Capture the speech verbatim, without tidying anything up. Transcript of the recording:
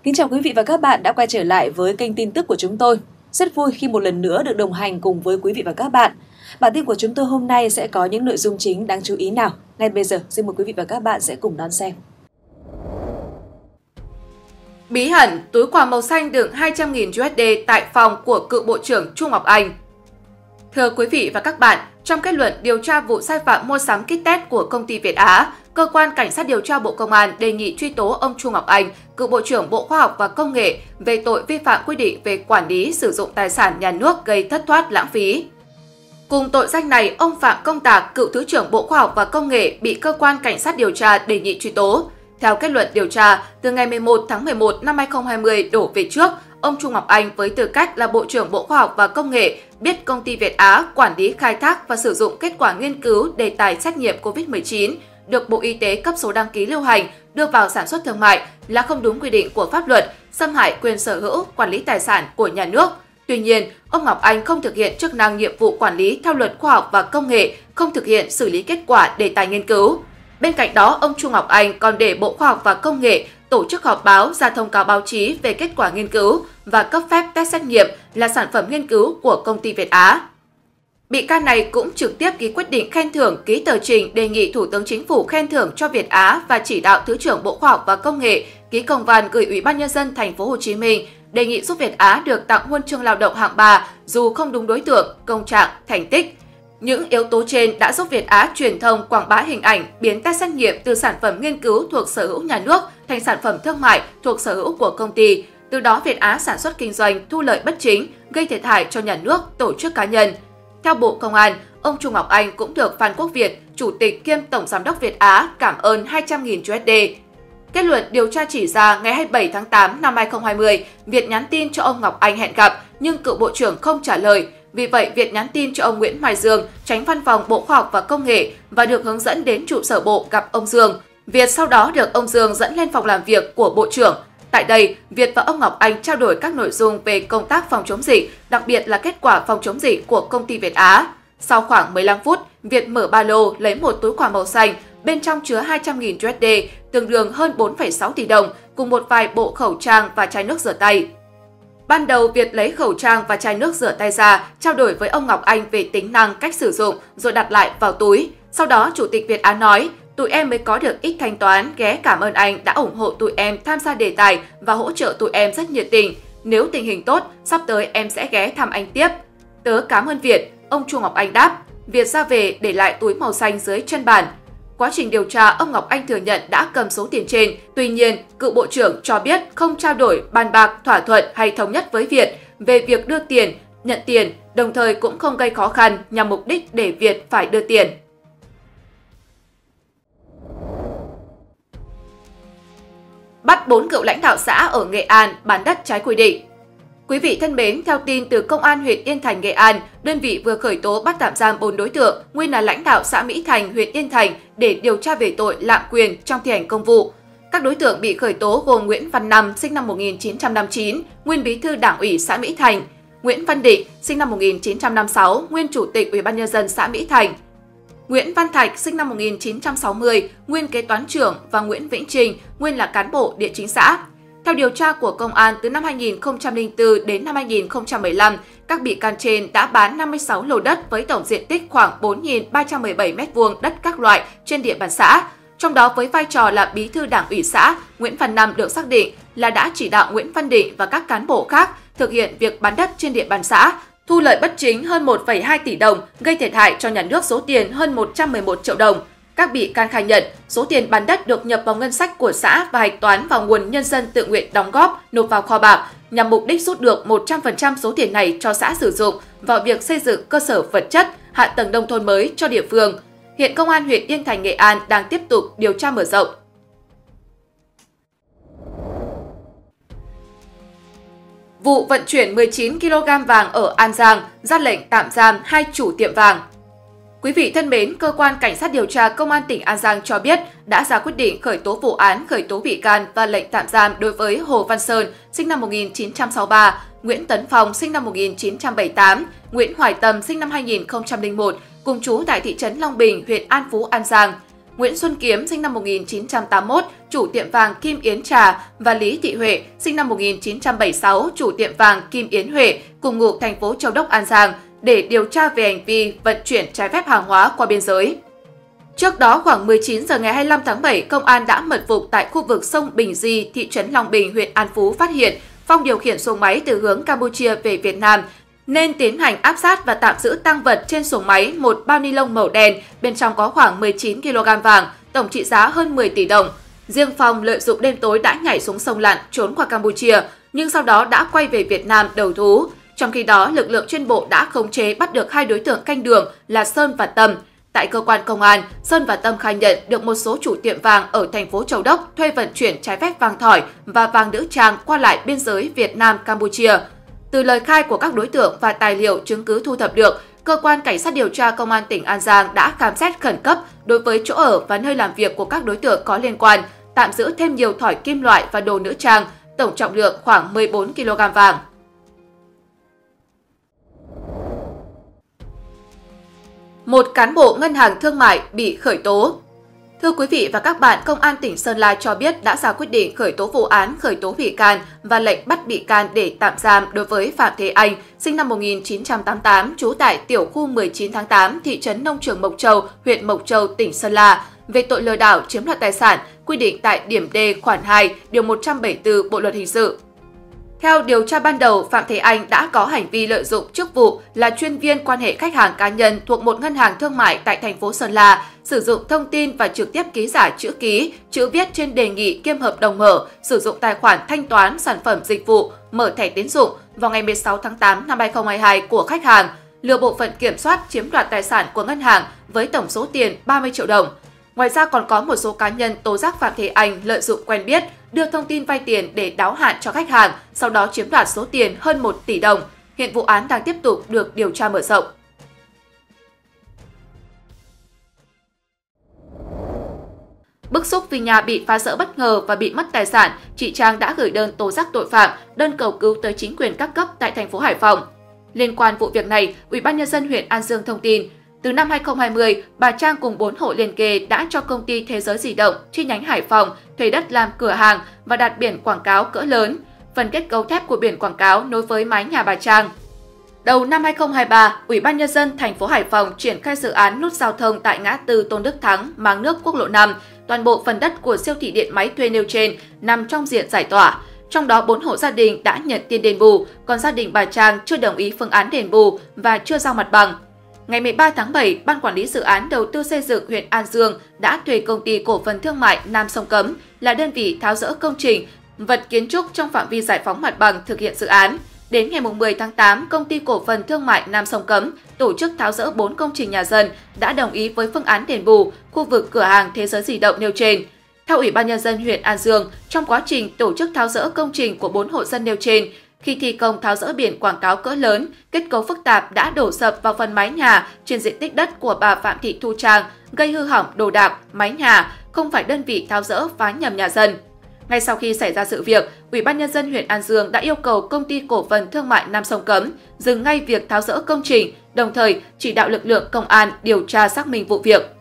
Kính chào quý vị và các bạn đã quay trở lại với kênh tin tức của chúng tôi. Rất vui khi một lần nữa được đồng hành cùng với quý vị và các bạn. Bản tin của chúng tôi hôm nay sẽ có những nội dung chính đáng chú ý nào. Ngay bây giờ, xin mời quý vị và các bạn sẽ cùng đón xem. Bí ẩn, túi quà màu xanh đựng hai trăm nghìn đô la tại phòng của cựu Bộ trưởng Chu Ngọc Anh. Thưa quý vị và các bạn, trong kết luận điều tra vụ sai phạm mua sắm kit test của công ty Việt Á, Cơ quan Cảnh sát điều tra Bộ Công an đề nghị truy tố ông Chu Ngọc Anh, cựu Bộ trưởng Bộ Khoa học và Công nghệ về tội vi phạm quy định về quản lý sử dụng tài sản nhà nước gây thất thoát lãng phí. Cùng tội danh này, ông Phạm Công Tạc, cựu Thứ trưởng Bộ Khoa học và Công nghệ bị Cơ quan Cảnh sát điều tra đề nghị truy tố. Theo kết luận điều tra, từ ngày mười một tháng mười một năm hai nghìn không trăm hai mươi đổ về trước, ông Chu Ngọc Anh với tư cách là Bộ trưởng Bộ Khoa học và Công nghệ biết công ty Việt Á quản lý khai thác và sử dụng kết quả nghiên cứu đề tài xét nghiệm covid mười chín được Bộ Y tế cấp số đăng ký lưu hành đưa vào sản xuất thương mại là không đúng quy định của pháp luật, xâm hại quyền sở hữu, quản lý tài sản của nhà nước. Tuy nhiên, ông Ngọc Anh không thực hiện chức năng nhiệm vụ quản lý theo Luật Khoa học và Công nghệ, không thực hiện xử lý kết quả đề tài nghiên cứu. Bên cạnh đó, ông Chu Ngọc Anh còn để Bộ Khoa học và Công nghệ tổ chức họp báo ra thông cáo báo chí về kết quả nghiên cứu và cấp phép test xét nghiệm là sản phẩm nghiên cứu của công ty Việt Á. Bị can này cũng trực tiếp ký quyết định khen thưởng, ký tờ trình đề nghị Thủ tướng Chính phủ khen thưởng cho Việt Á và chỉ đạo Thứ trưởng Bộ Khoa học và Công nghệ ký công văn gửi Ủy ban Nhân dân Thành phố Hồ Chí Minh đề nghị giúp Việt Á được tặng huân chương lao động hạng ba dù không đúng đối tượng, công trạng, thành tích. Những yếu tố trên đã giúp Việt Á truyền thông quảng bá hình ảnh biến test xét nghiệm từ sản phẩm nghiên cứu thuộc sở hữu nhà nước thành sản phẩm thương mại thuộc sở hữu của công ty. Từ đó Việt Á sản xuất kinh doanh thu lợi bất chính, gây thiệt hại cho nhà nước, tổ chức cá nhân. Theo Bộ Công an, ông Chu Ngọc Anh cũng được Phan Quốc Việt, Chủ tịch kiêm Tổng Giám đốc Việt Á cảm ơn hai trăm nghìn đô la. Kết luận điều tra chỉ ra ngày hai mươi bảy tháng tám năm hai nghìn không trăm hai mươi, Việt nhắn tin cho ông Ngọc Anh hẹn gặp nhưng cựu Bộ trưởng không trả lời. Vì vậy, Việt nhắn tin cho ông Nguyễn Hoài Dương, Chánh Văn phòng Bộ Khoa học và Công nghệ và được hướng dẫn đến trụ sở Bộ gặp ông Dương. Việt sau đó được ông Dương dẫn lên phòng làm việc của Bộ trưởng. Tại đây, Việt và ông Ngọc Anh trao đổi các nội dung về công tác phòng chống dịch, đặc biệt là kết quả phòng chống dịch của công ty Việt Á. Sau khoảng mười lăm phút, Việt mở ba lô lấy một túi quà màu xanh, bên trong chứa hai trăm nghìn đô la, tương đương hơn bốn phẩy sáu tỷ đồng, cùng một vài bộ khẩu trang và chai nước rửa tay. Ban đầu, Việt lấy khẩu trang và chai nước rửa tay ra, trao đổi với ông Ngọc Anh về tính năng, cách sử dụng, rồi đặt lại vào túi. Sau đó, Chủ tịch Việt Á nói, tụi em mới có được ít thanh toán, ghé cảm ơn anh đã ủng hộ tụi em tham gia đề tài và hỗ trợ tụi em rất nhiệt tình. Nếu tình hình tốt, sắp tới em sẽ ghé thăm anh tiếp. Tớ cảm ơn Việt, ông Chu Ngọc Anh đáp. Việt ra về để lại túi màu xanh dưới chân bàn. Quá trình điều tra, ông Ngọc Anh thừa nhận đã cầm số tiền trên. Tuy nhiên, cựu Bộ trưởng cho biết không trao đổi, bàn bạc, thỏa thuận hay thống nhất với Việt về việc đưa tiền, nhận tiền, đồng thời cũng không gây khó khăn nhằm mục đích để Việt phải đưa tiền. Bắt bốn cựu lãnh đạo xã ở Nghệ An bán đất trái quy định. Quý vị thân mến, theo tin từ Công an huyện Yên Thành, Nghệ An, đơn vị vừa khởi tố bắt tạm giam bốn đối tượng nguyên là lãnh đạo xã Mỹ Thành, huyện Yên Thành để điều tra về tội lạm quyền trong thi hành công vụ. Các đối tượng bị khởi tố gồm Nguyễn Văn Năm, sinh năm một nghìn chín trăm năm mươi chín, nguyên bí thư Đảng ủy xã Mỹ Thành; Nguyễn Văn Định, sinh năm một nghìn chín trăm năm mươi sáu, nguyên chủ tịch Ủy ban Nhân dân xã Mỹ Thành; Nguyễn Văn Thạch, sinh năm một nghìn chín trăm sáu mươi, nguyên kế toán trưởng và Nguyễn Vĩnh Trình, nguyên là cán bộ địa chính xã. Theo điều tra của Công an, từ năm hai nghìn không trăm lẻ bốn đến năm hai nghìn không trăm mười lăm, các bị can trên đã bán năm mươi sáu lô đất với tổng diện tích khoảng bốn nghìn ba trăm mười bảy mét vuông đất các loại trên địa bàn xã. Trong đó với vai trò là bí thư Đảng ủy xã, Nguyễn Văn Năm được xác định là đã chỉ đạo Nguyễn Văn Định và các cán bộ khác thực hiện việc bán đất trên địa bàn xã, thu lợi bất chính hơn một phẩy hai tỷ đồng, gây thiệt hại cho nhà nước số tiền hơn một trăm mười một triệu đồng. Các bị can khai nhận, số tiền bán đất được nhập vào ngân sách của xã và hạch toán vào nguồn nhân dân tự nguyện đóng góp, nộp vào kho bạc, nhằm mục đích rút được một trăm phần trăm số tiền này cho xã sử dụng vào việc xây dựng cơ sở vật chất, hạ tầng nông thôn mới cho địa phương. Hiện Công an huyện Yên Thành, Nghệ An đang tiếp tục điều tra mở rộng. Vụ vận chuyển mười chín ki lô gam vàng ở An Giang, ra lệnh tạm giam hai chủ tiệm vàng. Quý vị thân mến, Cơ quan Cảnh sát điều tra Công an tỉnh An Giang cho biết đã ra quyết định khởi tố vụ án, khởi tố bị can và lệnh tạm giam đối với Hồ Văn Sơn, sinh năm một nghìn chín trăm sáu mươi ba, Nguyễn Tấn Phong, sinh năm một nghìn chín trăm bảy mươi tám, Nguyễn Hoài Tâm, sinh năm hai nghìn không trăm lẻ một, cùng trú tại thị trấn Long Bình, huyện An Phú, An Giang. Nguyễn Xuân Kiếm sinh năm một nghìn chín trăm tám mươi mốt, chủ tiệm vàng Kim Yến Trà và Lý Thị Huệ sinh năm một nghìn chín trăm bảy mươi sáu, chủ tiệm vàng Kim Yến Huệ cùng ngụ thành phố Châu Đốc, An Giang để điều tra về hành vi vận chuyển trái phép hàng hóa qua biên giới. Trước đó, khoảng mười chín giờ ngày hai mươi lăm tháng bảy, công an đã mật phục tại khu vực sông Bình Di, thị trấn Long Bình, huyện An Phú phát hiện Phong điều khiển xuồng máy từ hướng Campuchia về Việt Nam, nên tiến hành áp sát và tạm giữ tang vật trên xuồng máy một bao ni lông màu đen, bên trong có khoảng mười chín ki lô gam vàng, tổng trị giá hơn mười tỷ đồng. Riêng Phong lợi dụng đêm tối đã nhảy xuống sông lặn trốn qua Campuchia, nhưng sau đó đã quay về Việt Nam đầu thú. Trong khi đó, lực lượng chuyên bộ đã khống chế bắt được hai đối tượng canh đường là Sơn và Tâm. Tại cơ quan công an, Sơn và Tâm khai nhận được một số chủ tiệm vàng ở thành phố Châu Đốc thuê vận chuyển trái phép vàng thỏi và vàng nữ trang qua lại biên giới Việt Nam-Campuchia. Từ lời khai của các đối tượng và tài liệu chứng cứ thu thập được, Cơ quan Cảnh sát điều tra Công an tỉnh An Giang đã khám xét khẩn cấp đối với chỗ ở và nơi làm việc của các đối tượng có liên quan, tạm giữ thêm nhiều thỏi kim loại và đồ nữ trang, tổng trọng lượng khoảng mười bốn ki lô gam vàng. Một cán bộ ngân hàng thương mại bị khởi tố. Thưa quý vị và các bạn, Công an tỉnh Sơn La cho biết đã ra quyết định khởi tố vụ án, khởi tố bị can và lệnh bắt bị can để tạm giam đối với Phạm Thế Anh, sinh năm một nghìn chín trăm tám mươi tám, trú tại tiểu khu mười chín tháng tám, thị trấn Nông Trường Mộc Châu, huyện Mộc Châu, tỉnh Sơn La, về tội lừa đảo chiếm đoạt tài sản, quy định tại điểm D khoản hai, điều một trăm bảy mươi tư Bộ luật hình sự. Theo điều tra ban đầu, Phạm Thế Anh đã có hành vi lợi dụng chức vụ là chuyên viên quan hệ khách hàng cá nhân thuộc một ngân hàng thương mại tại thành phố Sơn La, sử dụng thông tin và trực tiếp ký giả chữ ký, chữ viết trên đề nghị kiêm hợp đồng mở, sử dụng tài khoản thanh toán sản phẩm dịch vụ, mở thẻ tín dụng vào ngày mười sáu tháng tám năm hai nghìn không trăm hai mươi hai của khách hàng, lừa bộ phận kiểm soát chiếm đoạt tài sản của ngân hàng với tổng số tiền ba mươi triệu đồng. Ngoài ra còn có một số cá nhân tố giác Phạm Thế Anh lợi dụng quen biết, đưa thông tin vay tiền để đáo hạn cho khách hàng, sau đó chiếm đoạt số tiền hơn một tỷ đồng. Hiện vụ án đang tiếp tục được điều tra mở rộng. Bức xúc vì nhà bị phá rỡ bất ngờ và bị mất tài sản, chị Trang đã gửi đơn tố giác tội phạm, đơn cầu cứu tới chính quyền các cấp tại thành phố Hải Phòng. Liên quan vụ việc này, Ủy ban nhân dân huyện An Dương thông tin, từ năm hai nghìn không trăm hai mươi, bà Trang cùng bốn hộ liền kề đã cho công ty Thế giới di động chi nhánh Hải Phòng thuê đất làm cửa hàng và đặt biển quảng cáo cỡ lớn. Phần kết cấu thép của biển quảng cáo nối với mái nhà bà Trang. Đầu năm hai nghìn không trăm hai mươi ba, Ủy ban nhân dân thành phố Hải Phòng triển khai dự án nút giao thông tại ngã tư Tôn Đức Thắng, máng nước quốc lộ năm. Toàn bộ phần đất của siêu thị điện máy thuê nêu trên nằm trong diện giải tỏa. Trong đó bốn hộ gia đình đã nhận tiền đền bù, còn gia đình bà Trang chưa đồng ý phương án đền bù và chưa giao mặt bằng. Ngày mười ba tháng bảy, Ban Quản lý Dự án Đầu tư xây dựng huyện An Dương đã thuê công ty cổ phần thương mại Nam Sông Cấm là đơn vị tháo dỡ công trình, vật kiến trúc trong phạm vi giải phóng mặt bằng thực hiện dự án. Đến ngày mười tháng tám, công ty cổ phần thương mại Nam Sông Cấm tổ chức tháo dỡ bốn công trình nhà dân đã đồng ý với phương án đền bù khu vực cửa hàng Thế giới di động nêu trên. Theo Ủy ban nhân dân huyện An Dương, trong quá trình tổ chức tháo dỡ công trình của bốn hộ dân nêu trên, khi thi công tháo dỡ biển quảng cáo cỡ lớn, kết cấu phức tạp đã đổ sập vào phần mái nhà trên diện tích đất của bà Phạm Thị Thu Trang, gây hư hỏng đồ đạc, mái nhà, không phải đơn vị tháo dỡ phá nhầm nhà dân. Ngay sau khi xảy ra sự việc, Ủy ban nhân dân huyện An Dương đã yêu cầu công ty cổ phần thương mại Nam Sông Cấm dừng ngay việc tháo dỡ công trình, đồng thời chỉ đạo lực lượng công an điều tra xác minh vụ việc.